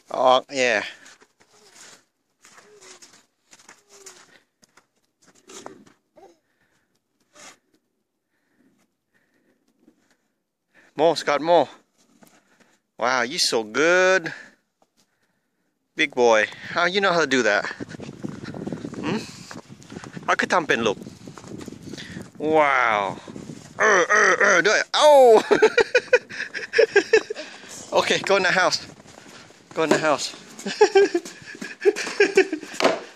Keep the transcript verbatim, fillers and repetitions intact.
ออก yeah more Scott more wow you so good big boy how you know how to do that หืมเขาคือทำเป็นลูกว้าวเออเออเออด้วยเอ้า okay go in the house go in the house